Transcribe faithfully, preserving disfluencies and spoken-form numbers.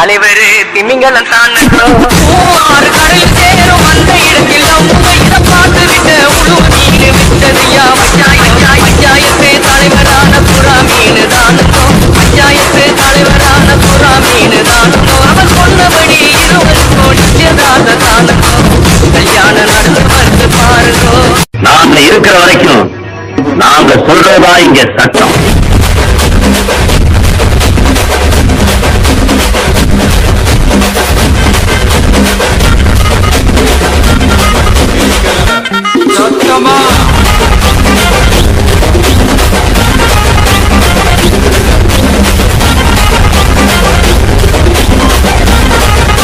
தலைவரு திமிங்கலம் தானோ ஆறு கடல் சேரும் அந்த இடத்தில் இதை பார்த்து விட்ட உழு மீன் விட்டதையா பஞ்சாயத்து தலைவரான புறா மீன் தானோ பஞ்சாயத்து தலைவரான புறா மீன் தானோ அவர் சொன்னபடி இருவருக்கும் நிச்சயதார்த்த தானோ கல்யாணம் நடந்து வந்து பாருங்கோ. நாங்க இருக்கிற வரைக்கும் நாங்க சொல்றதா இங்க சட்டம்.